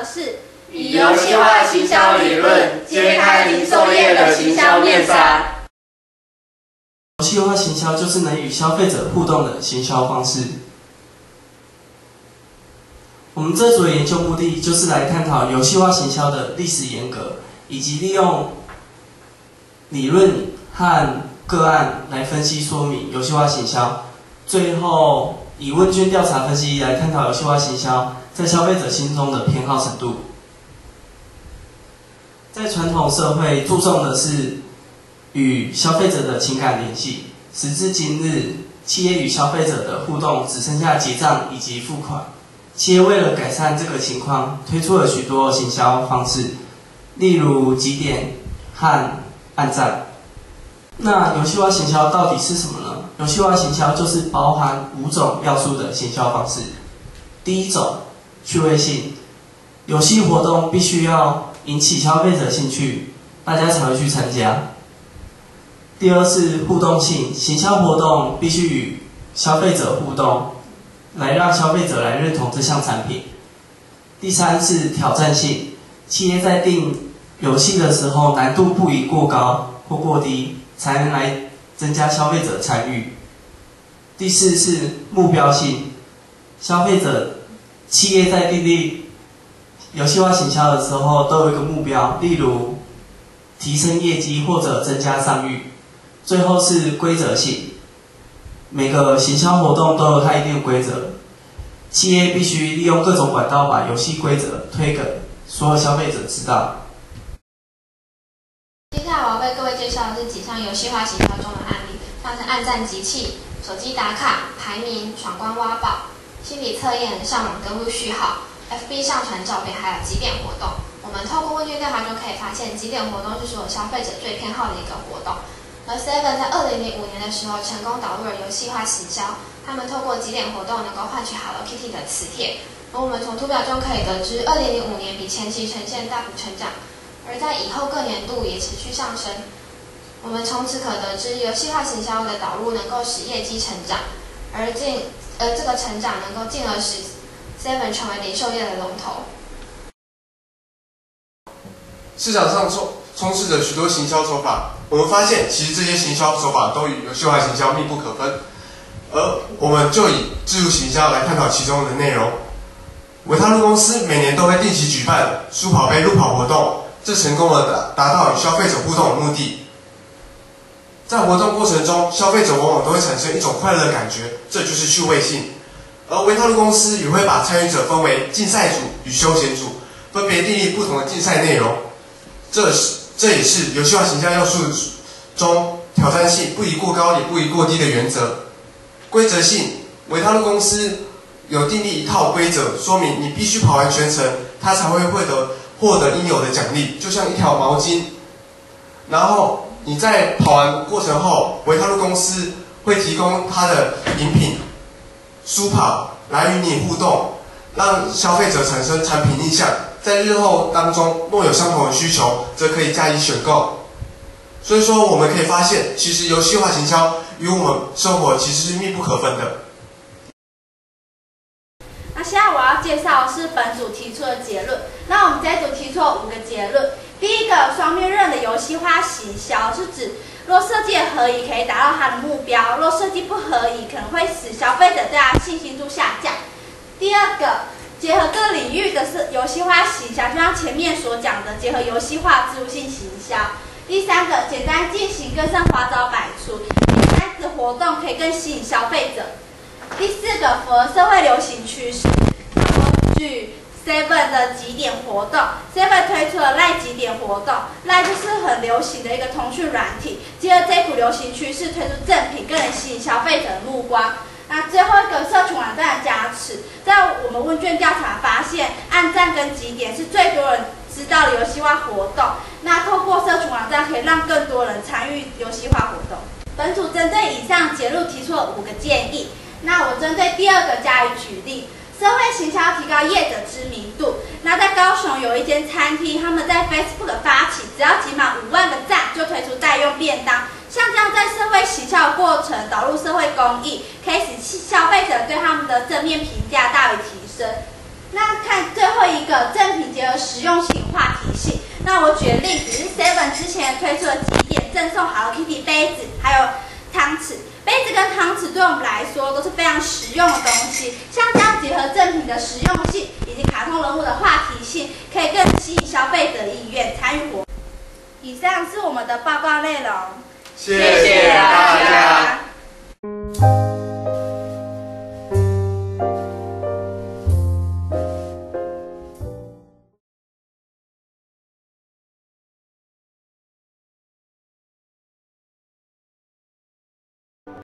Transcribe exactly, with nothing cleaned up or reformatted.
是以游戏化行销理论揭开零售业的行销面纱。 游戏化行销就是能与消费者互动的行销方式。我们这组的研究目的就是来探讨游戏化行销的历史沿革，以及利用理论和个案来分析说明游戏化行销。最后以问卷调查分析来探讨游戏化行销在消费者心中的偏好程度。在传统社会注重的是与消费者的情感联系，时至今日，企业与消费者的互动只剩下结账以及付款。企业为了改善这个情况，推出了许多行销方式，例如集点和按赞。那游戏化行销到底是什么呢？游戏化行销就是包含五种要素的行销方式。第一种，趣味性，游戏活动必须要引起消费者兴趣，大家才会去参加。第二是互动性，行销活动必须与消费者互动，来让消费者来认同这项产品。第三是挑战性，企业在定游戏的时候，难度不宜过高或过低，才能来增加消费者参与。第四是目标性，消费者企业在订立游戏化行销的时候都有一个目标，例如提升业绩或者增加商誉。最后是规则性，每个行销活动都有它一定的规则，企业必须利用各种管道把游戏规则推给所有消费者知道。 接下来我要为各位介绍的是几项游戏化行销中的案例，像是按赞集气、手机打卡、排名、闯关挖宝、心理测验、上网登录序号、F B 上传照片，还有集点活动。我们透过问卷调查中可以发现，集点活动是所有消费者最偏好的一个活动。而 Seven 在二零零五年的时候成功导入了游戏化行销，他们透过集点活动能够换取 Hello Kitty 的磁铁。而我们从图表中可以得知，二零零五年比前期呈现大幅成长，而在以后各年度也持续上升。我们从此可得知，游戏化行销的导入能够使业绩成长，而进而这个成长能够进而使 Seven 成为零售业的龙头。 市场上充充斥着许多行销手法，我们发现其实这些行销手法都与游戏化行销密不可分，而我们就以置入行销来探讨其中的内容。维他露公司每年都会定期举办书跑杯路跑活动，这成功的达到与消费者互动的目的。在活动过程中，消费者往往都会产生一种快乐的感觉，这就是趣味性。而维他露公司也会把参与者分为竞赛组与休闲组，分别订立不同的竞赛内容。这是这也是游戏化行销要素中挑战性不宜过高也不宜过低的原则。规则性，维他露公司有订立一套规则，说明你必须跑完全程，它才会获得获得应有的奖励，就像一条毛巾。然后你在跑完过程后，维他露公司会提供它的饮品、书跑来与你互动，让消费者产生产品印象。在日后当中，若有相同的需求，则可以加以选购。所以说，我们可以发现，其实游戏化行销与我们生活其实是密不可分的。 那现在我要介绍的是本组提出的结论。那我们这一组提出了五个结论。第一个，双面刃的游戏化行销是指，若设计的合宜可以达到它的目标，若设计不合宜，可能会使消费者对它的信心度下降。第二个，结合各领域的是游戏化行销，就像前面所讲的，结合游戏化植入性行销。第三个，简单进行，更胜花招百出，简单的活动可以更吸引消费者。第四个，符合社会流行趋势。我举 Seven 的集点活动 ，Seven 推出了赖集点活动，赖就是很流行的一个通讯软体，结合这股流行趋势推出赠品，更能吸引消费者的目光。那最后一个，社群网站的加持，在我们问卷调查发现，按赞跟集点是最多人知道的游戏化活动。那透过社群网站，可以让更多人参与游戏化活动。本组针对以上结论提出了五个建议。那我针对第二个加以举例。社会行销提高业者知名度。那在高雄有一间餐厅，他们在 Facebook 发起，只要集满五万个赞，就推出代用便当。像这样在社会行销的过程导入社会公益，可以使消费者对他们的正面评价大为提升。那看最后一个赠品结实用性、话题性。那我举例子是 seven 之前推出的几点赠送 Hello Kitty 杯子，还有汤匙。杯子跟汤匙对我们来说都是非常实用的东西，像这样结合赠品的实用性以及卡通人物的话题性，可以更吸引消费者意愿参与活动。以上是我们的报告内容， 谢谢大家。